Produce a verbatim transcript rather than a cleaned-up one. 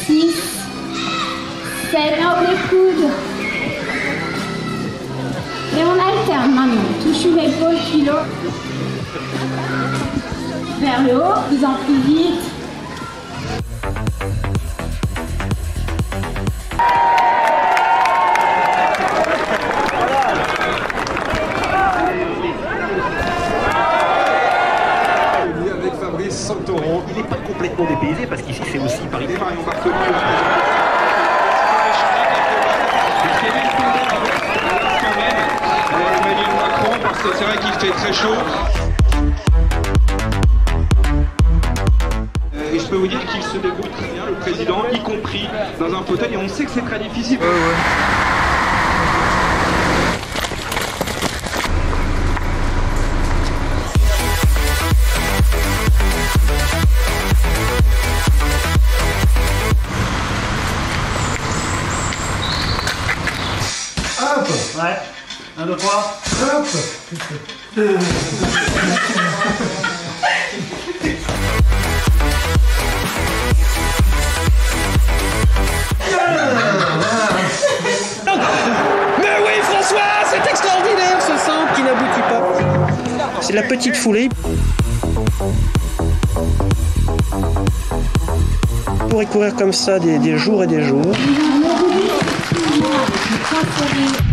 six, sept, on les coudes. Et on alterne maintenant. Touche l'épaule, kilo. Vers le haut, de plus en plus vite. Avec Fabrice Santoro. Il n'est pas complètement dépaysé parce qu'ici c'est aussi Paris. Marion Bartoli. Emmanuel Macron, parce que c'est vrai qu'il fait très chaud. Et je peux vous dire qu'il se débrouille très bien, le président, y compris dans un fauteuil, et on sait que c'est très difficile. Ouais, ouais. Hop. Ouais. Un, deux, trois. Hop. Mais oui, François, c'est extraordinaire ce centre qui n'aboutit pas. C'est la petite foulée. On pourrait courir comme ça des, des jours et des jours. Transférer